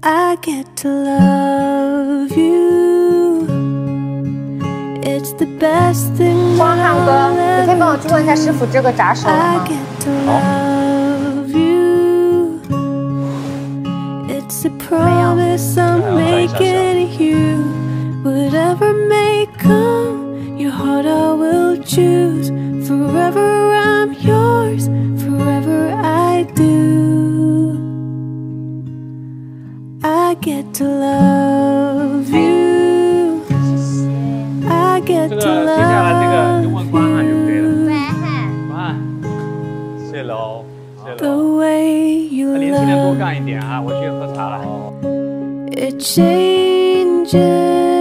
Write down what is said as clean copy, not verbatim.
I get to love you. It's the best thing 光汉哥，你可以帮我去问一下师傅这个炸熟了 I 吗？ get to love you. It's a promise I'm making you. Whatever may come, your heart I will choose. Forever I'm yours, forever I do. I get to love you. I get to 接下来这个 love 就问关汉就可以了。 对。 关汉，谢喽，谢 the 喽。 way you 年轻人多 love. 干一点啊，我去喝茶了。 It changes